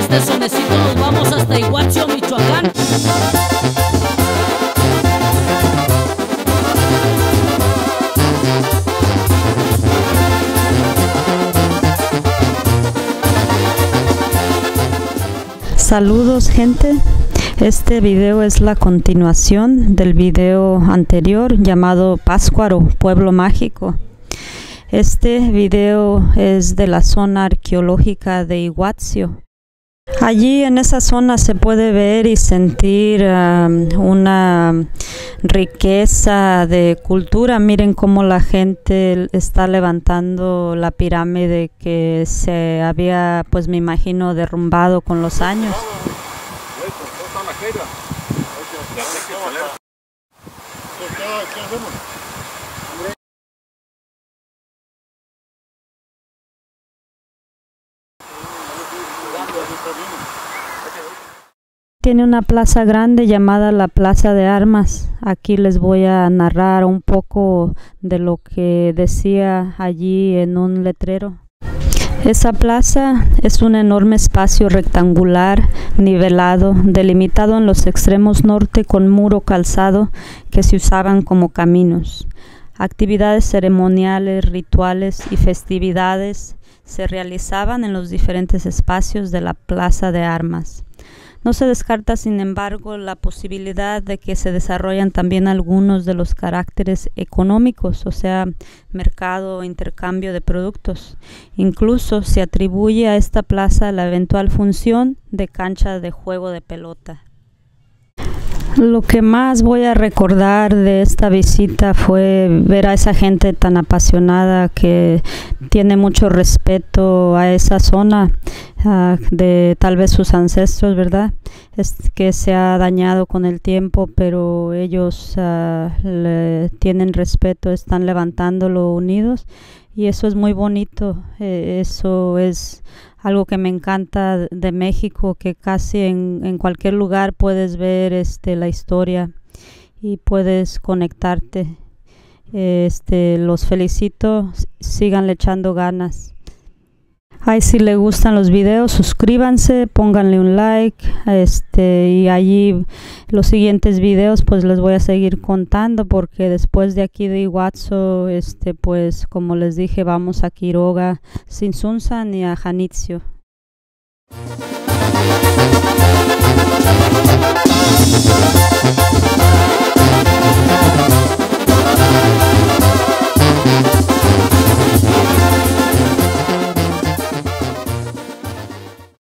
este sonecito nos vamos hasta Iguazio, Michoacán. Saludos, gente. Este video es la continuación del video anterior llamado Pátzcuaro, Pueblo Mágico. Este video es de la zona arqueológica de Iguazio. Allí en esa zona se puede ver y sentir una riqueza de cultura. Miren cómo la gente está levantando la pirámide que se había, pues me imagino, derrumbado con los años. Tiene una plaza grande llamada la Plaza de Armas. Aquí les voy a narrar un poco de lo que decía allí en un letrero. Esa plaza es un enorme espacio rectangular, nivelado, delimitado en los extremos norte con muro calzado que se usaban como caminos. Actividades ceremoniales, rituales y festividades se realizaban en los diferentes espacios de la Plaza de Armas. No se descarta, sin embargo, la posibilidad de que se desarrollan también algunos de los caracteres económicos, o sea, mercado o intercambio de productos. Incluso se atribuye a esta plaza la eventual función de cancha de juego de pelota. Lo que más voy a recordar de esta visita fue ver a esa gente tan apasionada que tiene mucho respeto a esa zona de tal vez sus ancestros, ¿verdad? Es que se ha dañado con el tiempo, pero ellos le tienen respeto, están levantándolo unidos y eso es muy bonito. Eso es algo que me encanta de México, que casi en cualquier lugar puedes ver la historia y puedes conectarte. Los felicito, síganle echando ganas. Ay, si les gustan los videos, suscríbanse, pónganle un like, y allí los siguientes videos pues les voy a seguir contando, porque después de aquí de Iguazio, pues como les dije, vamos a Quiroga, Tzintzuntzan y a Janitzio.